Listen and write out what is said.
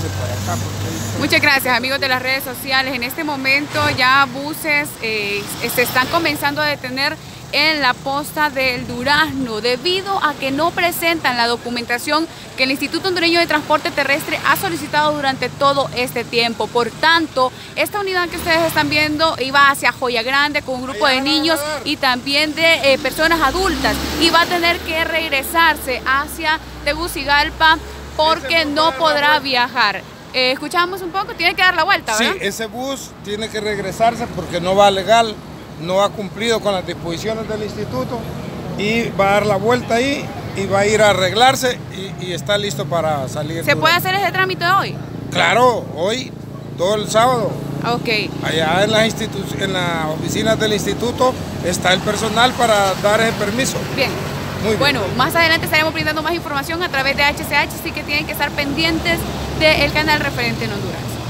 pase para acá. Muchas gracias, amigos de las redes sociales. En este momento ya buses se están comenzando a detener en la posta del Durazno debido a que no presentan la documentación que el Instituto Hondureño de Transporte Terrestre ha solicitado durante todo este tiempo. Por tanto, esta unidad que ustedes están viendo iba hacia Joya Grande con un grupo de niños y también de personas adultas, y va a tener que regresarse hacia Tegucigalpa porque no podrá viajar. Escuchamos un poco, tiene que dar la vuelta, ¿verdad? Sí, ese bus tiene que regresarse porque no va legal, no ha cumplido con las disposiciones del instituto y va a dar la vuelta ahí y va a ir a arreglarse y está listo para salir. ¿Se puede hacer ese trámite hoy? Claro, hoy, todo el sábado. Ok. Allá en las oficinas del instituto está el personal para dar ese permiso. Bien. Muy bien. Bueno, más adelante estaremos brindando más información a través de HCH, así que tienen que estar pendientes del canal Referente en Honduras.